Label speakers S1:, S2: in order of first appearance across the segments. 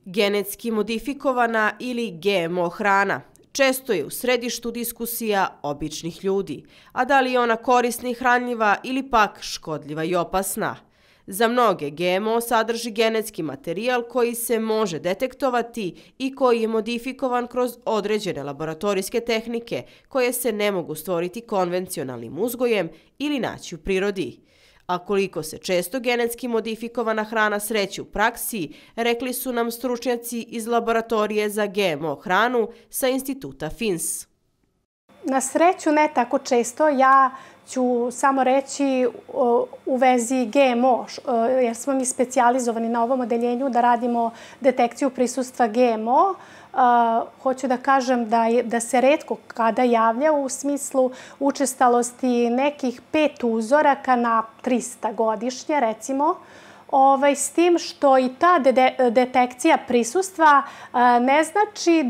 S1: Genetski modifikovana ili GMO hrana često je u središtu diskusija običnih ljudi, a da li je ona korisna i hranljiva ili pak škodljiva i opasna. Za mnoge GMO sadrži genetski materijal koji se može detektovati i koji je modifikovan kroz određene laboratorijske tehnike koje se ne mogu stvoriti konvencionalnim uzgojem ili naći u prirodi. A koliko se često genetski modifikovana hrana sreće u praksi, rekli su nam stručnjaci iz laboratorije za GMO hranu sa instituta FINS.
S2: Na sreću ne tako često. Ja ću samo reći u vezi GMO, jer smo mi specijalizovani na ovom odeljenju da radimo detekciju prisustva GMO. Hoću da kažem da se retko kada javlja u smislu učestalosti nekih 5 uzoraka na 300 godišnje, recimo. S tim što i ta detekcija prisustva ne znači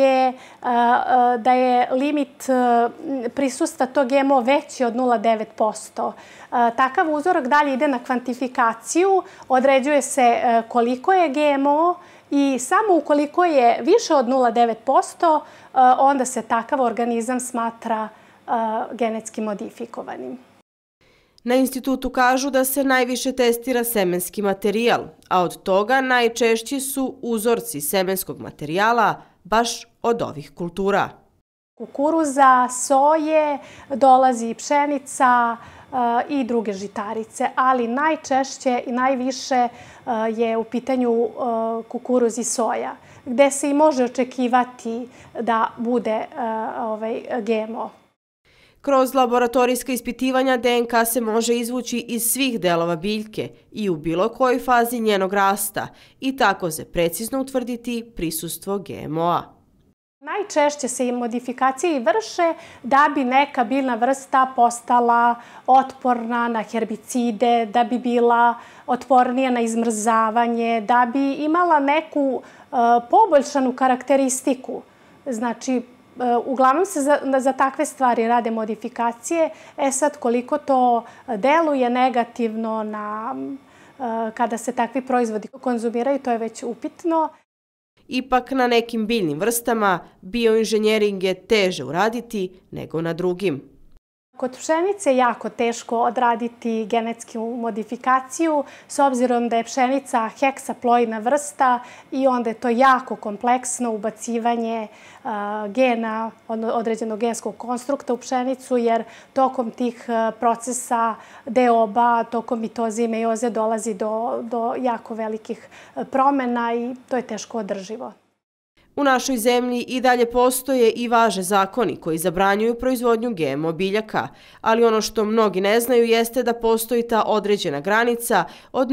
S2: da je limit prisustva tog GMO veći od 0,9%. Takav uzorak dalje ide na kvantifikaciju, određuje se koliko je GMO i samo ukoliko je više od 0,9%, onda se takav organizam smatra genetski modifikovanim.
S1: Na institutu kažu da se najviše testira semenski materijal, a od toga najčešći su uzorci semenskog materijala baš od ovih kultura.
S2: Kukuruza, soje, dolazi i pšenica i druge žitarice, ali najčešće i najviše je u pitanju kukuruz i soja, gde se i može očekivati da bude GMO.
S1: Kroz laboratorijska ispitivanja DNK se može izvući iz svih delova biljke i u bilo kojoj fazi njenog rasta i tako se precizno utvrditi prisustvo GMO-a.
S2: Najčešće se i modifikacije vrše da bi neka biljna vrsta postala otporna na herbicide, da bi bila otpornija na izmrzavanje, da bi imala neku poboljšanu karakteristiku. Znači, uglavnom se za takve stvari rade modifikacije. Sad, koliko to deluje negativno kada se takvi proizvodi konzumiraju, to je već upitno.
S1: Ipak na nekim biljnim vrstama bioinženjering je teže uraditi nego na drugim.
S2: Kod pšenice je jako teško odraditi genetsku modifikaciju s obzirom da je pšenica heksaploidna vrsta i onda je to jako kompleksno ubacivanje gena, određenog genskog konstrukta u pšenicu, jer tokom tih procesa deoba, tokom mitoze i mejoze dolazi do jako velikih promena i to je teško održivo.
S1: U našoj zemlji i dalje postoje i važe zakoni koji zabranjuju proizvodnju GMO biljaka, ali ono što mnogi ne znaju jeste da postoji ta određena granica od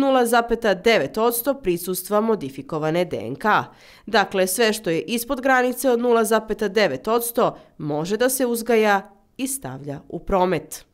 S1: 0,9% prisustva modifikovane DNK. Dakle, sve što je ispod granice od 0,9% može da se uzgaja i stavlja u promet.